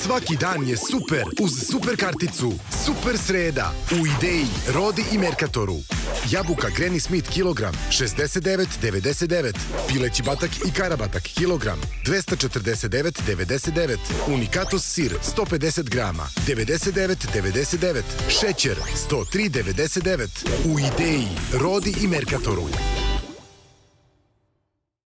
Svaki dan je super uz super karticu. Super sreda u Ideji, Rodi i Merkatoru. Jabuka Granny Smith kilogram 69,99. Pileći batak i karabatak kilogram 249,99. Unikatos sir 150 grama 99,99. Šećer 103,99. U Ideji, Rodi i Merkatoru.